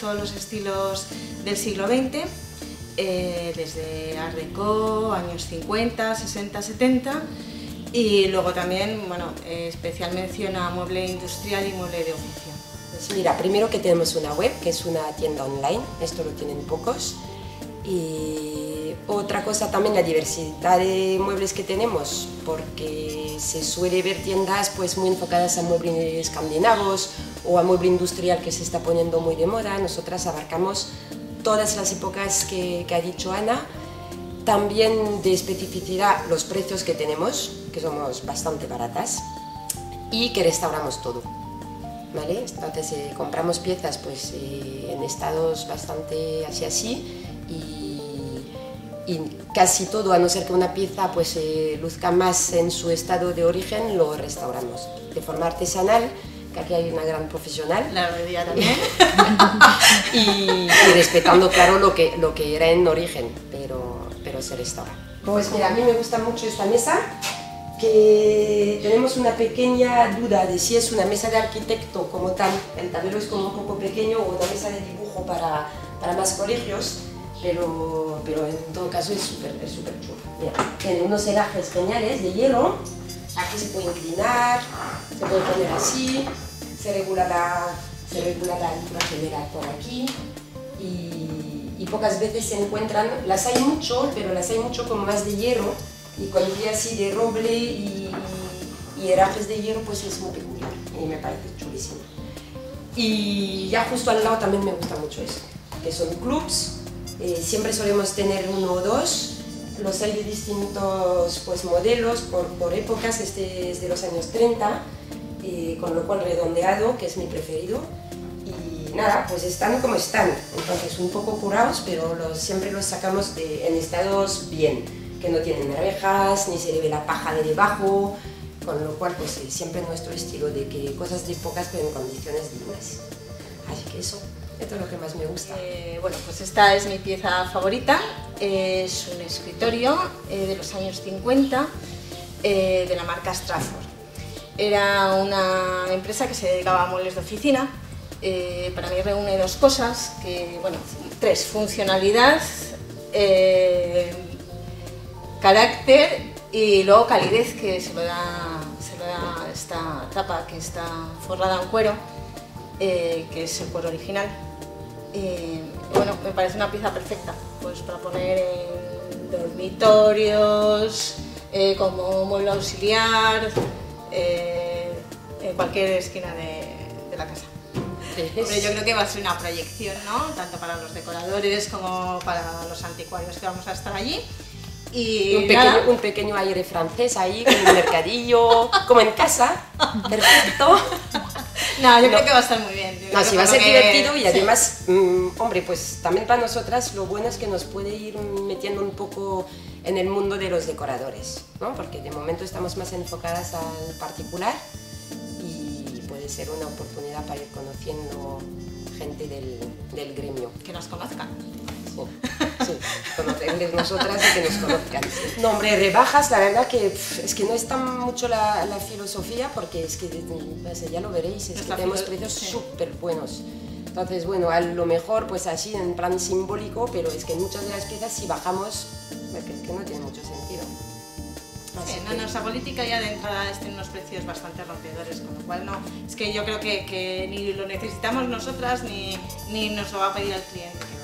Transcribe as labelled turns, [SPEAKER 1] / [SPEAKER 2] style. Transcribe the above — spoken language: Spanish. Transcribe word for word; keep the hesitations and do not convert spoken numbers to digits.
[SPEAKER 1] todos los estilos del siglo veinte, eh, desde Art Deco, años cincuenta, sesenta, setenta, y luego también, bueno, eh, especial mención a mueble industrial y mueble de oficio.
[SPEAKER 2] Pues mira, primero que tenemos una web, que es una tienda online, esto lo tienen pocos, y otra cosa también la diversidad de muebles que tenemos, porque se suele ver tiendas pues muy enfocadas a muebles escandinavos o a mueble industrial que se está poniendo muy de moda. Nosotras abarcamos todas las épocas que, que ha dicho Ana, también de especificidad los precios que tenemos, que somos bastante baratas, y que restauramos todo. ¿Vale? Entonces eh, compramos piezas pues, eh, en estados bastante así así y, y casi todo, a no ser que una pieza pues, eh, luzca más en su estado de origen, lo restauramos de forma artesanal, que aquí hay una gran profesional.
[SPEAKER 1] La herrería también.
[SPEAKER 2] y, y respetando claro lo que, lo que era en origen, pero, pero se restaura. Pues mira, a mí me gusta mucho esta mesa, que tenemos una pequeña duda de si es una mesa de arquitecto como tal, el tablero es como un poco pequeño, o una mesa de dibujo para, para más colegios, pero, pero en todo caso es súper es súper chulo. Mira, tiene unos herrajes geniales de hierro, aquí se puede inclinar, se puede poner así, se regula la, se regula la altura general por aquí, y, y pocas veces se encuentran, las hay mucho, pero las hay mucho con más de hierro, y cualquier así de roble y, y, y herrajes de hierro pues es muy peculiar y me parece chulísimo. Y ya justo al lado también me gusta mucho eso, que son clubs, eh, siempre solemos tener uno o dos, los hay de distintos pues, modelos por, por épocas, este es de los años treinta, eh, con lo cual redondeado, que es mi preferido, y nada, pues están como están, entonces un poco curados, pero los, siempre los sacamos de, en estados bien, que no tienen rejas, ni se le ve la paja de debajo, con lo cual pues siempre nuestro estilo de que cosas de pocas pero en condiciones dignas. Así que eso, esto es lo que más me gusta.
[SPEAKER 1] Eh, bueno, pues esta es mi pieza favorita, es un escritorio eh, de los años cincuenta eh, de la marca Stratford. Era una empresa que se dedicaba a muebles de oficina. Eh, para mí reúne dos cosas, que, bueno, tres: funcionalidad, eh, carácter y luego calidez, que se lo da, se lo da esta tapa que está forrada en cuero, eh, que es el cuero original. Eh, bueno, me parece una pieza perfecta pues para poner en dormitorios, eh, como mueble auxiliar, eh, en cualquier esquina de, de la casa. Hombre, yo creo que va a ser una proyección, ¿no? Tanto para los decoradores como para los anticuarios que vamos a estar allí. Y
[SPEAKER 2] un, pequeño, un pequeño aire francés ahí, con un mercadillo, como en casa, perfecto.
[SPEAKER 1] No, yo
[SPEAKER 2] no.
[SPEAKER 1] creo que va a estar muy bien. Yo
[SPEAKER 2] no, sí, va a ser
[SPEAKER 1] que...
[SPEAKER 2] divertido y
[SPEAKER 1] sí.
[SPEAKER 2] además, mmm, hombre, pues también para nosotras lo bueno es que nos puede ir metiendo un poco en el mundo de los decoradores, ¿no? Porque de momento estamos más enfocadas al particular y puede ser una oportunidad para ir conociendo gente del, del gremio.
[SPEAKER 1] Que nos conozcan.
[SPEAKER 2] Sí, conocerles nosotras y que nos conozcan. No, hombre, rebajas, la verdad que pff, es que no es tan mucho la, la filosofía, porque es que pues, ya lo veréis, es que tenemos precios sí. súper buenos. Entonces, bueno, a lo mejor pues así en plan simbólico, pero es que muchas de las piezas si bajamos, que, que no tiene mucho sentido.
[SPEAKER 1] Sí, no, nuestra política ya de entrada es tener unos precios bastante rompedores, con lo cual no, es que yo creo que, que ni lo necesitamos nosotras ni, ni nos lo va a pedir el cliente.